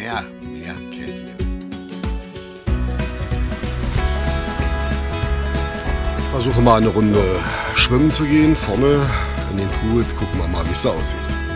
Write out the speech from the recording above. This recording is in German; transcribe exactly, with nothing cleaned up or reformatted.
mehr, mehr Käse. Ich versuche mal eine Runde schwimmen zu gehen, vorne in den Pools. Gucken wir mal, wie es da aussieht.